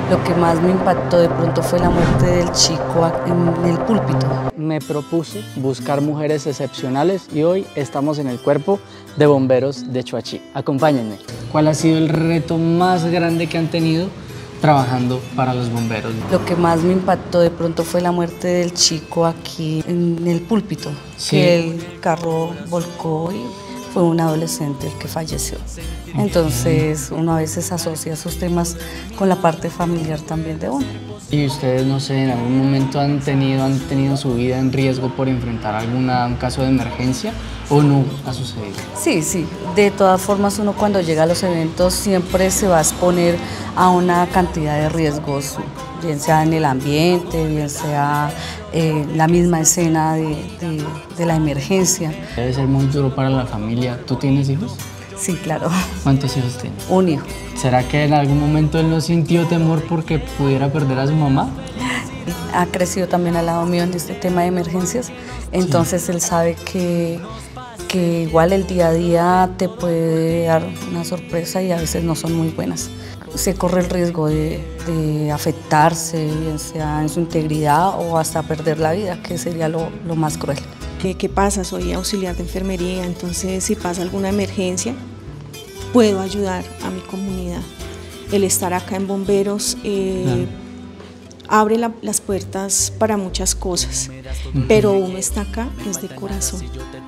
Lo que más me impactó de pronto fue la muerte del chico en el púlpito. Me propuse buscar mujeres excepcionales y hoy estamos en el Cuerpo de Bomberos de Choachí. Acompáñenme. ¿Cuál ha sido el reto más grande que han tenido trabajando para los bomberos? Lo que más me impactó de pronto fue la muerte del chico aquí en el púlpito, Sí. Que el carro volcó y fue un adolescente el que falleció. Entonces uno a veces asocia esos temas con la parte familiar también de uno. ¿Y ustedes, no sé, en algún momento han tenido su vida en riesgo por enfrentar un caso de emergencia o no ha sucedido? Sí, sí. De todas formas, uno cuando llega a los eventos siempre se va a exponer a una cantidad de riesgos, bien sea en el ambiente, bien sea la misma escena de la emergencia. Debe ser muy duro para la familia. ¿Tú tienes hijos? Sí, claro. ¿Cuántos hijos tienes? Un hijo. ¿Será que en algún momento él no sintió temor porque pudiera perder a su mamá? Ha crecido también al lado mío en este tema de emergencias, entonces él sabe que igual el día a día te puede dar una sorpresa y a veces no son muy buenas. Se corre el riesgo de afectarse, bien sea en su integridad o hasta perder la vida, que sería lo más cruel. ¿Qué pasa? Soy auxiliar de enfermería, entonces si pasa alguna emergencia, puedo ayudar a mi comunidad. El estar acá en Bomberos abre las puertas para muchas cosas, pero uno está acá es de corazón.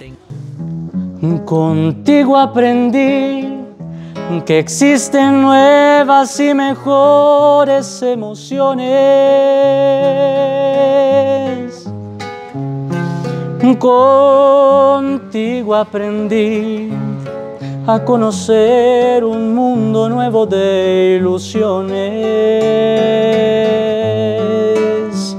Contigo aprendí que existen nuevas y mejores emociones. Contigo aprendí a conocer un mundo nuevo de ilusiones.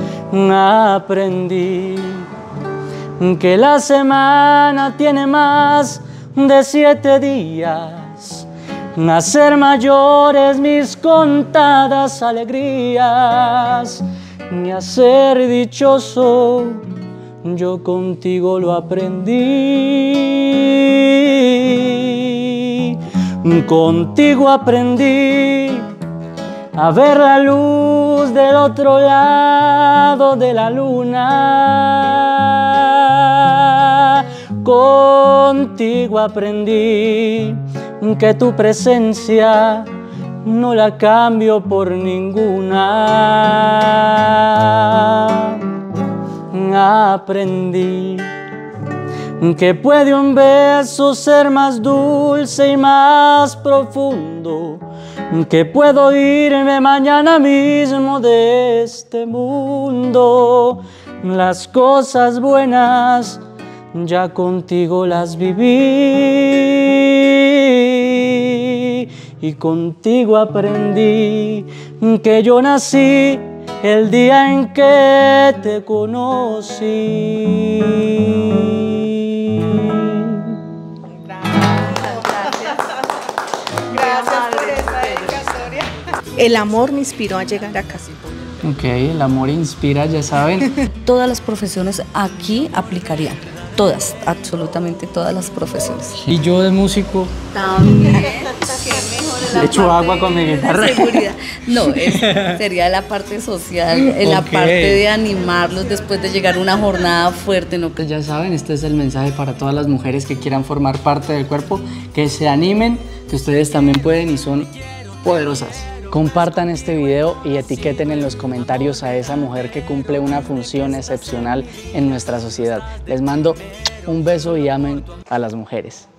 Aprendí que la semana tiene más de 7 días, a ser mayores mis contadas alegrías, y a ser dichoso yo contigo lo aprendí. Contigo aprendí a ver la luz del otro lado de la luna. Contigo aprendí que tu presencia no la cambio por ninguna. Aprendí que puede un beso ser más dulce y más profundo, que puedo irme mañana mismo de este mundo. Las cosas buenas ya contigo las viví y contigo aprendí que yo nací el día en que te conocí. Gracias por esa dedicatoria. El amor me inspiró a llegar acá. Ok, el amor inspira, ya saben. Todas las profesiones aquí aplicarían, todas, absolutamente todas las profesiones. Y yo de músico También. echo agua con mi guitarra. Seguridad. No, sería la parte social, en la Ok. parte de animarlos después de llegar a una jornada fuerte. ¿No? Ya saben, este es el mensaje para todas las mujeres que quieran formar parte del cuerpo, que se animen, que ustedes también pueden y son poderosas. Compartan este video y etiqueten en los comentarios a esa mujer que cumple una función excepcional en nuestra sociedad. Les mando un beso y amen a las mujeres.